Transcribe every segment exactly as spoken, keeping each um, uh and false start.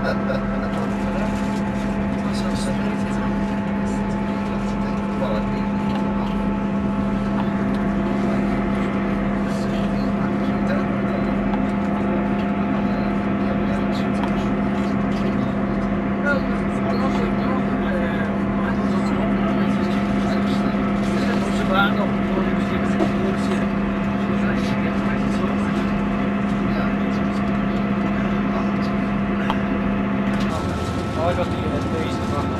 I got the uh, days as well.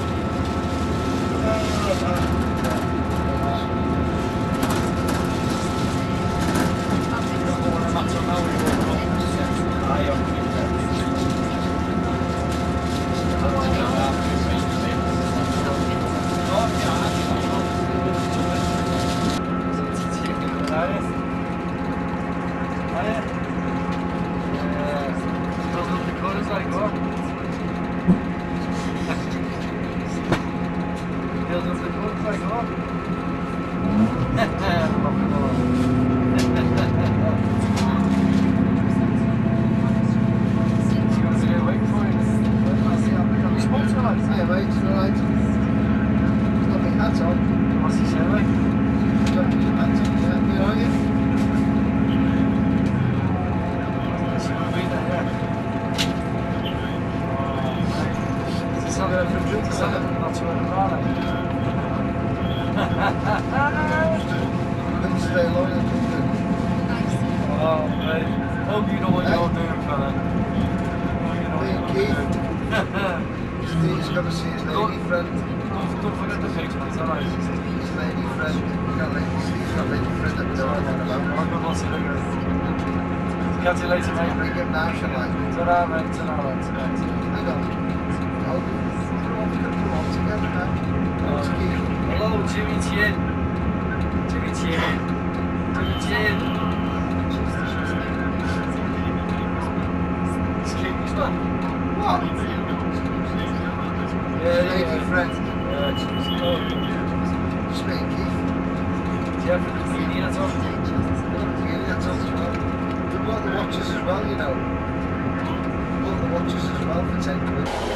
Oh, mate. Hope you know what hey. You're doing, fella. You know what you're doing. Steve's got to see his lady don't, friend. Don't, don't forget the picture, it's alright. His lady friend. He's got lady, Steve's got lady friend at the door. I'm going to see the girl. Catch you later, mate. Bring him now, shall I? Ta-ra, mate. Ta-ra, mate. Hang on. Oh, we're all going to come on together now. Oh. Hello, Jimmy Chin. Jimmy Chin. Jimmy Chin. What? Yeah, lady yeah. friend. Yeah, she's oh. Spanky. Yeah, for the bikini, that's all. Yeah, that's all as well. We bought the watches as well, you know. We bought the watches as well for ten quid.